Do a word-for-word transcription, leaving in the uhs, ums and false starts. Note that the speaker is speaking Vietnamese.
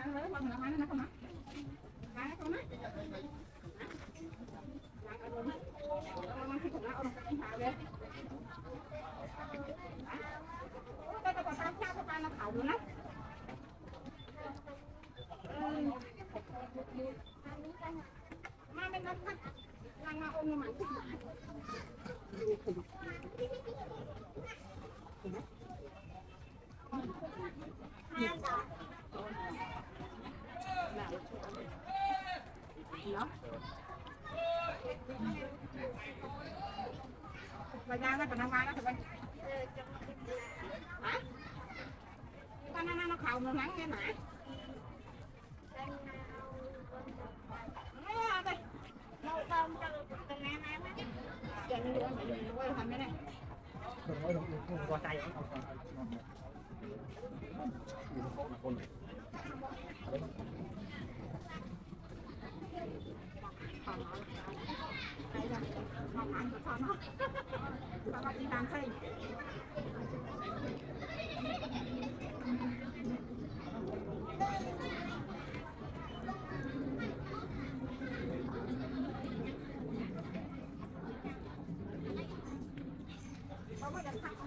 Mà mình nó thật là ngao ôm mà thích mà và ra nó còn năm mai nó thì hả? Con nó nó khẩu nó nắng cái mã lâu không cho từng em em á chân nữa mà mình quay thành cái này qua tay đây là không ăn được con nó nó chỉ làm xây không có